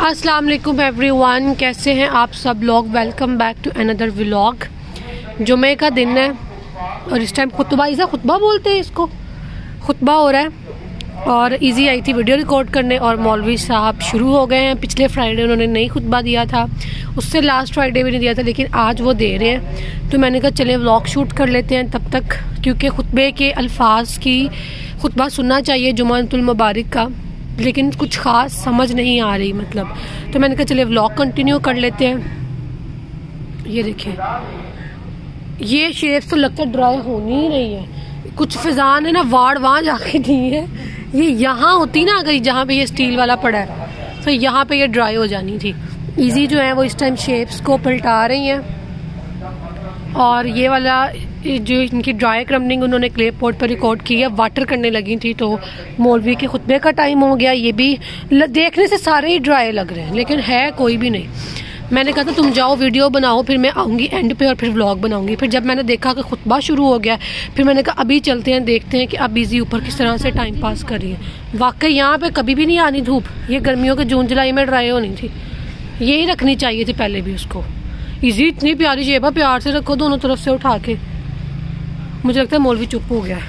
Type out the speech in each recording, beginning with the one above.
अस्सलाम वालेकुम एवरीवन, कैसे हैं आप सब लोग। Welcome back to another vlog. जुमे का दिन है और इस टाइम खुतबा बोलते हैं इसको, खुतबा हो रहा है और इजी आई थी वीडियो रिकॉर्ड करने और मौलवी साहब शुरू हो गए हैं। पिछले फ्राइडे उन्होंने नहीं खुतबा दिया था, उससे लास्ट फ्राइडे भी नहीं दिया था, लेकिन आज वो दे रहे हैं। तो मैंने कहा चले व्लॉग शूट कर लेते हैं तब तक, क्योंकि खुतबे के अल्फाज की खुतबा सुनना चाहिए जुमातुल मुबारक का, लेकिन कुछ ख़ास समझ नहीं आ रही मतलब। तो मैंने कहा चले व्लॉग कंटिन्यू कर लेते हैं। ये देखिए, ये शेप्स तो लगता है ड्राई होनी ही नहीं है। कुछ फिजा ने ना वाड़ वहाँ जाके दी है, ये यहाँ होती ना अगर जहाँ पे ये स्टील वाला पड़ा है तो यहाँ पे ये ड्राई हो जानी थी। इजी जो है वो इस टाइम शेप्स को पलटा रही हैं और ये वाला जो इनकी ड्राई क्रमनिंग उन्होंने क्ले पॉट पर रिकॉर्ड की है, वाटर करने लगी थी। तो मौलवी के खुतबे का टाइम हो गया। ये भी देखने से सारे ही ड्राई लग रहे हैं लेकिन है कोई भी नहीं। मैंने कहा था तुम जाओ वीडियो बनाओ, फिर मैं आऊँगी एंड पे और फिर व्लॉग बनाऊँगी। फिर जब मैंने देखा कि खुतबा शुरू हो गया, फिर मैंने कहा अभी चलते हैं, देखते हैं कि अब इजी ऊपर किस तरह से टाइम पास कर रही है। वाकई यहाँ पे कभी भी नहीं आनी धूप, ये गर्मियों के जून जुलाई में ड्राई होनी थी, यही रखनी चाहिए थी पहले भी उसको। इजी इतनी प्यारी शेप है, प्यार से रखो दोनों तरफ से उठा के। मुझे लगता है मौलवी चुप हो गया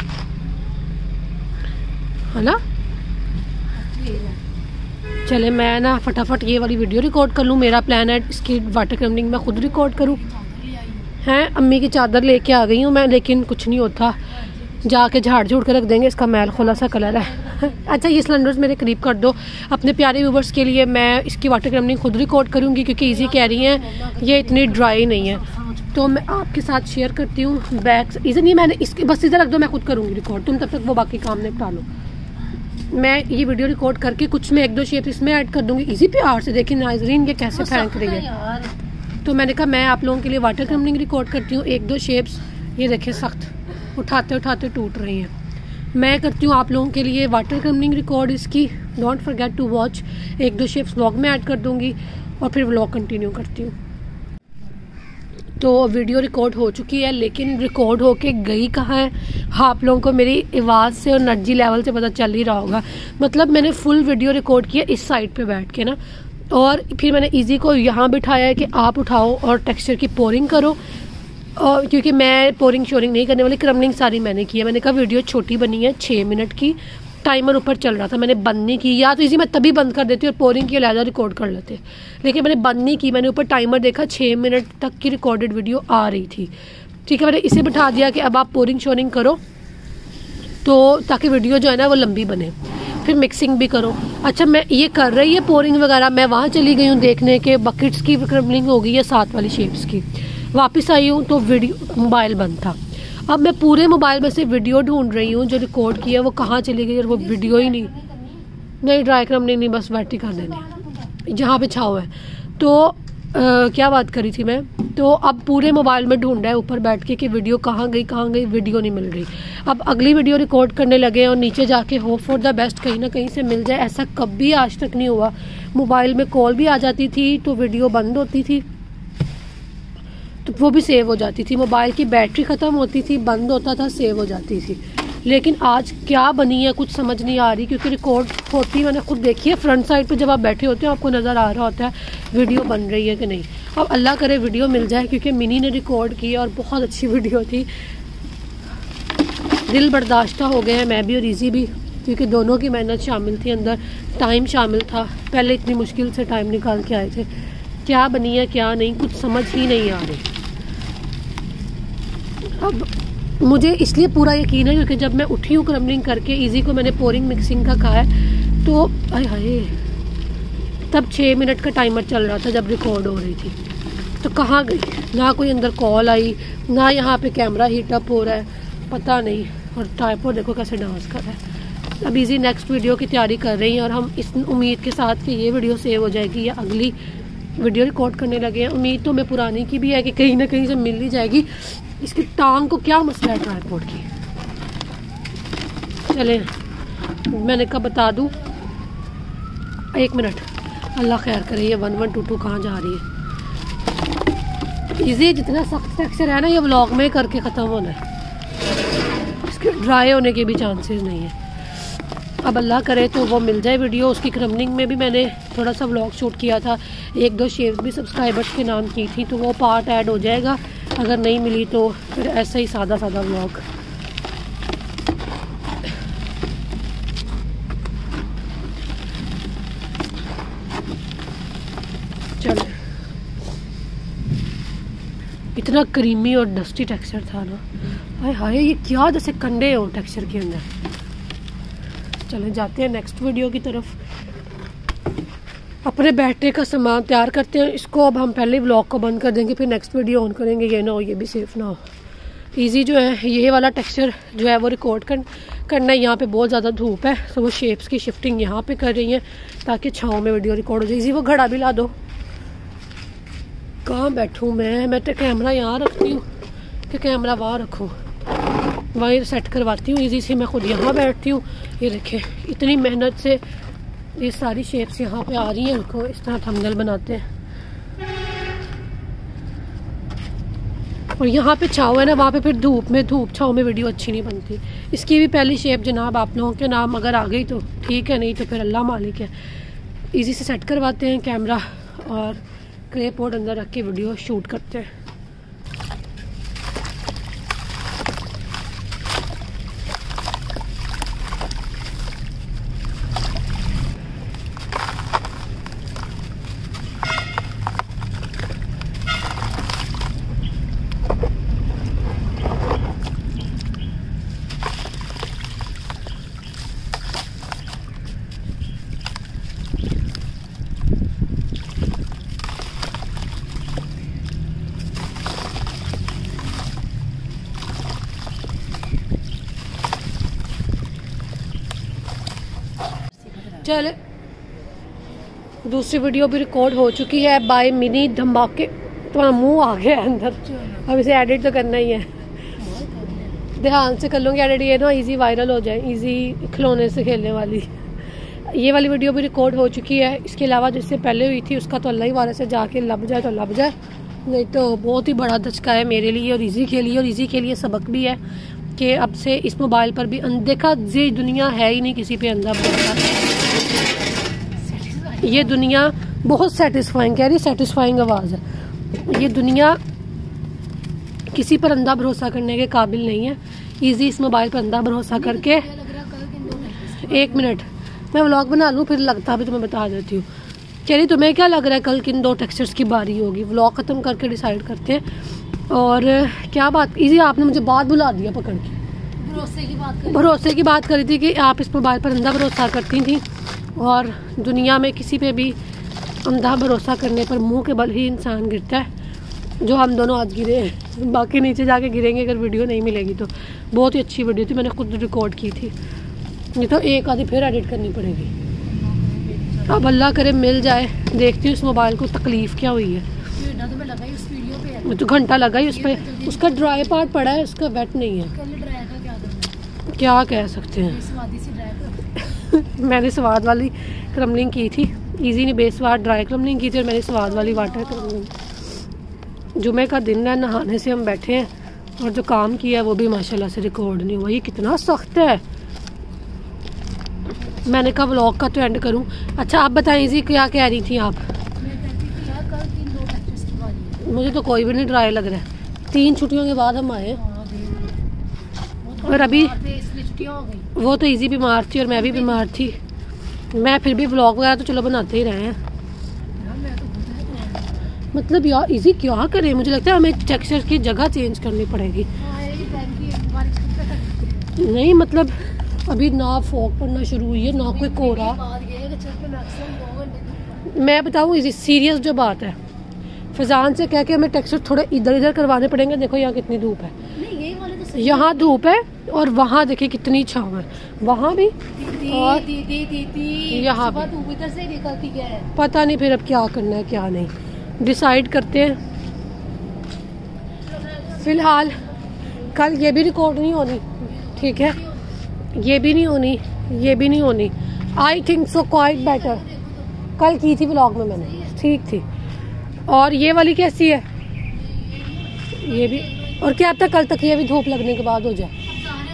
है ना। चले मैं ना फटाफट ये वाली वीडियो रिकॉर्ड कर लूँ। मेरा प्लान है इसकी वाटर क्रमनिंग मैं खुद रिकॉर्ड करूँ। हैं अम्मी की चादर लेके आ गई हूँ मैं, लेकिन कुछ नहीं होता, जाके झाड़ झूड़ के रख देंगे। इसका मैल खोला सा कलर है। अच्छा, ये सिलेंडर्स मेरे करीब कर दो अपने प्यारे व्यूवर्स के लिए। मैं इसकी वाटर क्रमनिंग खुद रिकॉर्ड करूँगी क्योंकि इजी कह रही हैं ये इतनी ड्राई नहीं है। तो मैं आपके साथ शेयर करती हूँ बैग्स। इधर नहीं, मैंने इसके बस इधर रख दो, मैं खुद करूँगी रिकॉर्ड, तुम तब तक वो बाकी काम निपटा लो। मैं ये वीडियो रिकॉर्ड करके कुछ में एक दो शेप इसमें ऐड कर दूँगी। इजी प्यार से देखिए नाजरीन ये कैसे फेंक रही है। तो मैंने कहा मैं आप लोगों के लिए वाटर क्रमनिंग रिकॉर्ड करती हूँ। एक दो शेप्स ये देखिए सख्त उठाते उठाते टूट रही हैं। मैं करती हूँ आप लोगों के लिए वाटर क्रमनिंग रिकॉर्ड इसकी। Don't forget to watch. एक दो शेप्स व्लॉग में ऐड कर दूँगी और फिर व्लॉग कंटिन्यू करती हूँ। तो वीडियो रिकॉर्ड हो चुकी है, लेकिन रिकॉर्ड होके गई कहाँ है आप लोगों को मेरी आवाज़ से और एनर्जी लेवल से पता चल ही रहा होगा। मतलब मैंने फुल वीडियो रिकॉर्ड किया इस साइड पे बैठ के ना, और फिर मैंने इजी को यहाँ बिठाया है कि आप उठाओ और टेक्सचर की पोरिंग करो। और क्योंकि मैं पोरिंग शोरिंग नहीं करने वाली, क्रमनिंग सारी मैंने की है। मैंने कहा वीडियो छोटी बनी है 6 मिनट की, टाइमर ऊपर चल रहा था, मैंने बंद नहीं की। या तो इसी मैं तभी बंद कर देती और पोरिंग की अलहदा रिकॉर्ड कर लेते, लेकिन मैंने बंद नहीं की। मैंने ऊपर टाइमर देखा, 6 मिनट तक की रिकॉर्डेड वीडियो आ रही थी। ठीक है, मैंने इसे बिठा दिया कि अब आप पोरिंग शोरिंग करो तो ताकि वीडियो जो है ना वो लंबी बने। फिर मिक्सिंग भी करो। अच्छा, मैं ये कर रही है पोरिंग वगैरह, मैं वहाँ चली गई हूँ देखने के बकेट्स की क्रमनिंग हो गई है 7 वाली शेप्स की। वापस आई हूँ तो वीडियो मोबाइल बंद था। अब मैं पूरे मोबाइल में से वीडियो ढूंढ रही हूँ जो रिकॉर्ड किया है, वो कहाँ चली गई और वो वीडियो ही नहीं ड्राई क्रमनिंग नहीं, बस बैठी कर देनी जहाँ पे छाव है। तो क्या बात करी थी मैं। तो अब पूरे मोबाइल में ढूंढा है ऊपर बैठ के कि वीडियो कहाँ गई, वीडियो नहीं मिल रही। अब अगली वीडियो रिकॉर्ड करने लगे और नीचे जाके होप फॉर द बेस्ट कहीं ना कहीं से मिल जाए। ऐसा कभी आज तक नहीं हुआ। मोबाइल में कॉल भी आ जाती थी तो वीडियो बंद होती थी तो वो भी सेव हो जाती थी। मोबाइल की बैटरी ख़त्म होती थी, बंद होता था, सेव हो जाती थी। लेकिन आज क्या बनी है कुछ समझ नहीं आ रही, क्योंकि रिकॉर्ड होती मैंने खुद देखी है। फ्रंट साइड पे जब आप बैठे होते हो आपको नज़र आ रहा होता है वीडियो बन रही है कि नहीं। अब अल्लाह करे वीडियो मिल जाए, क्योंकि मिनी ने रिकॉर्ड की और बहुत अच्छी वीडियो थी। दिल बर्दाश्ता हो गए हैं मैं भी और इजी भी, क्योंकि दोनों की मेहनत शामिल थी, अंदर टाइम शामिल था। पहले इतनी मुश्किल से टाइम निकाल के आए थे। क्या बनी है क्या नहीं कुछ समझ ही नहीं आ रही। अब मुझे इसलिए पूरा यकीन है क्योंकि जब मैं उठी हूँ क्रमनिंग करके, इजी को मैंने पोरिंग मिक्सिंग का कहा है, तो हाय हाय तब 6 मिनट का टाइमर चल रहा था जब रिकॉर्ड हो रही थी। तो कहाँ गई, ना कोई अंदर कॉल आई, ना यहाँ पे कैमरा हीट अप हो रहा है, पता नहीं। और ट्राइपॉड देखो कैसे डांस कर रहा है। अब इजी नेक्स्ट वीडियो की तैयारी कर रही हैं और हम इस उम्मीद के साथ कि ये वीडियो सेव हो जाएगी या अगली वीडियो रिकॉर्ड करने लगे हैं। उम्मीद तो मैं पुरानी की भी है कि कहीं ना कहीं से मिल ही जाएगी। इसकी टांग को क्या मसला है ट्राइपॉड की। चले मैंने कहा बता दूं, 1 मिनट, अल्लाह खैर करे। ये 1122 कहाँ जा रही है। इजी जितना सख्त टेक्सचर है ना ये व्लॉग में करके ख़त्म होना है, इसके ड्राई होने के भी चांसेस नहीं है। अब अल्लाह करे तो वो मिल जाए वीडियो। उसकी क्रमनिंग में भी मैंने थोड़ा सा व्लॉग शूट किया था, 1-2 शेप्स भी सब्सक्राइबर्स के नाम की थी, तो वो पार्ट ऐड हो जाएगा। अगर नहीं मिली तो फिर ऐसा ही सादा सादा व्लॉग। चलो, इतना क्रीमी और डस्टी टेक्सचर था ना, हाय हाय ये क्या जैसे कंडे हो टेक्सचर के अंदर। चले जाते हैं नेक्स्ट वीडियो की तरफ। अपने बैठने का सामान तैयार करते हैं। इसको अब हम पहले व्लॉग को बंद कर देंगे, फिर नेक्स्ट वीडियो ऑन करेंगे। ये ना हो ये भी सेफ ना हो। इजी जो है ये वाला टेक्सचर जो है वो रिकॉर्ड करना है। यहाँ पे बहुत ज़्यादा धूप है, तो वो शेप्स की शिफ्टिंग यहाँ पे कर रही है ताकि छाँव में वीडियो रिकॉर्ड हो जाए। इजी वो घड़ा भी ला दो। कहाँ बैठूँ मैं तो कैमरा यहाँ रखती हूँ कि कैमरा वहाँ रखूँ, वहीं सेट करवाती हूँ। इजी से मैं खुद यहाँ बैठती हूँ। ये देखें इतनी मेहनत से ये सारी शेप्स यहाँ पे आ रही हैं। इनको इस तरह थंबनेल बनाते हैं। और यहाँ पे छाँव है ना, वहाँ पे फिर धूप छाँव में वीडियो अच्छी नहीं बनती। इसकी भी पहली शेप जनाब आप लोगों के नाम अगर आ गई तो ठीक है, नहीं तो फिर अल्लाह मालिक है। इजी से सेट करवाते हैं कैमरा और क्ले पॉट अंदर रख के वीडियो शूट करते हैं। चल दूसरी वीडियो भी रिकॉर्ड हो चुकी है बाय मिनी धमाके। तुम्हारा मुंह आ गया अंदर, अब इसे एडिट तो करना ही है। ध्यान से कर लूँगी एडिट, ये ना इजी वायरल हो जाए। इजी खिलौने से खेलने वाली ये वाली वीडियो भी रिकॉर्ड हो चुकी है। इसके अलावा जिससे पहले हुई थी उसका तो अल्लाह ही वाले से जाके लब जाए तो लब जाए, नहीं तो बहुत ही बड़ा धचका है मेरे लिए और इजी के लिए। और इजी के लिए सबक भी है कि अब से इस मोबाइल पर भी अनदेखा ये दुनिया है ही नहीं किसी पे अंधा भरोसा। ये दुनिया बहुत सेटिस्फाइंग, कह रही सेटिस्फाइंग आवाज़ है। ये दुनिया किसी पर अंधा भरोसा करने के काबिल नहीं है। इजी इस मोबाइल पर अंधा भरोसा करके 1 मिनट मैं व्लॉग बना लूँ, फिर लगता भी तुम्हें बता देती हूँ। चलिए तुम्हें क्या लग रहा है कल किन 2 टेक्सचर्स की बारी होगी? व्लॉग ख़त्म करके डिसाइड करते हैं। और क्या बात इजी आपने मुझे बात बुला दिया पकड़ के। भरोसे की बात करी थी कि आप इस मोबाइल पर अंधा भरोसा करती थी और दुनिया में किसी पे भी अंधा भरोसा करने पर मुंह के बल ही इंसान गिरता है, जो हम दोनों आज गिरे हैं। बाकी नीचे जाके गिरेंगे अगर वीडियो नहीं मिलेगी तो। बहुत ही अच्छी वीडियो थी, मैंने खुद रिकॉर्ड की थी। नहीं तो एक आधी फिर एडिट करनी पड़ेगी। अब अल्लाह करे मिल जाए। देखती हूँ इस मोबाइल को तकलीफ़ क्या हुई है। तो घंटा लगा ही उस पर। उसका ड्राई पार्ट पड़ा है, उसका वेट नहीं है। क्या कह सकते हैं मैंने स्वाद वाली क्रमलिंग की थी। इजी ने बेस्वाद ड्राई क्रमलिंग की थी और मैंने स्वाद वाली वाटर क्रमलिंग। जुमे का दिन है, नहाने से हम बैठे हैं और जो काम किया है वो भी माशाल्लाह से रिकॉर्ड नहीं हुआ। ये कितना सख्त है। मैंने कहा व्लॉग का तो एंड करूं। अच्छा आप बताएं इजी क्या कह रही थी आप? मुझे तो कोई भी नहीं ड्राई लग रहा है। 3 छुट्टियों के बाद हम आए और अभी वो तो इजी बीमार थी और मैं भी बीमार थी। मैं फिर भी व्लॉग वगैरह तो चलो बनाते ही रहे हैं। मतलब यार इजी क्या करें, मुझे लगता है हमें टेक्सचर की जगह चेंज करनी पड़ेगी। नहीं मतलब अभी ना फॉग पड़ना शुरू हुई है ना कोई कोहरा। मैं बताऊँ इजी सीरियस जो बात है, फजान से कह के हमें टेक्सचर थोड़े इधर इधर करवाने पड़ेंगे। देखो यहाँ कितनी धूप है, यहाँ धूप है और वहाँ देखिए कितनी छाँव है। वहाँ भी और यहाँ भी इधर से निकलती है। पता नहीं फिर अब क्या करना है क्या नहीं, डिसाइड करते हैं। फिलहाल कल ये भी रिकॉर्ड नहीं होनी, ठीक है? ये भी नहीं होनी, ये भी नहीं होनी। I think so quite better. कल की थी व्लॉग में मैंने, ठीक थी। और ये वाली कैसी है? ये भी। और क्या अब तक कल तक ये भी धूप लगने के बाद हो जाए।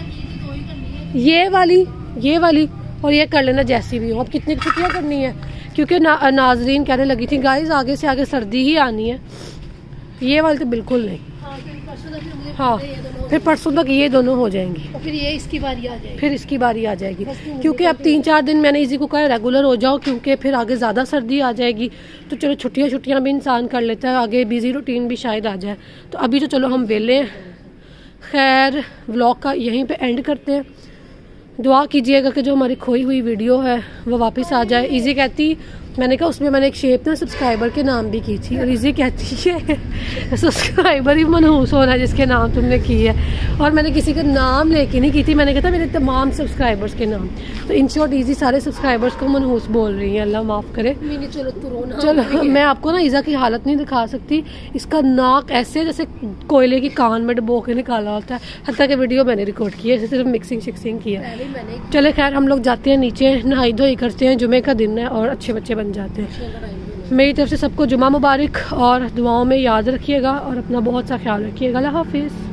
ये वाली और ये कर लेना जैसी भी हो। अब कितनी छुट्टियाँ करनी है क्योंकि नाजरीन कहने लगी थी गाइस आगे से आगे सर्दी ही आनी है, ये वाले तो बिल्कुल नहीं। हाँ फिर परसों तक ये दोनों हो जाएंगी, और फिर ये इसकी बारी आ जाएगी, फिर इसकी बारी आ जाएगी। क्योंकि अब 3-4 दिन मैंने इसी को कहा रेगुलर हो जाओ, क्योंकि फिर आगे ज़्यादा सर्दी आ जाएगी। तो चलो छुट्टियाँ भी इंसान कर लेता है, आगे बिजी रूटीन भी शायद आ जाए। तो अभी तो चलो हम वेले हैं। खैर व्लॉग का यहीं पे एंड करते हैं। दुआ कीजिएगा कि जो हमारी खोई हुई वीडियो है वो वापस आ जाए। इजी कहती, मैंने कहा उसमें मैंने एक शेप ना सब्सक्राइबर के नाम भी की थी, और इजी कहती है सब्सक्राइबर ही मनहूस होना जिसके नाम तुमने की है, और मैंने किसी का नाम लेके नहीं की थी, मैंने कहा था मेरे तमाम सब्सक्राइबर्स के नाम। तो इन शॉर्ट इजी सारे सब्सक्राइबर्स को मनहूस बोल रही है, अल्लाह माफ़ करे। चलो मैं आपको ना ईज़ा की हालत नहीं दिखा सकती, इसका नाक ऐसे जैसे कोयले की कान में डबो के निकाला होता है। हत्ता के वीडियो मैंने रिकॉर्ड की है, सिर्फ मिक्सिंग शिक्सिंग की है। चले खैर हम लोग जाते हैं नीचे, नहाई धोई करते हैं, जुमे का दिन है और अच्छे बच्चे बन जाते हैं। मेरी तरफ से सबको जुमा मुबारक, और दुआओं में याद रखिएगा और अपना बहुत सा ख्याल रखिएगा। अल्लाह हाफिज़।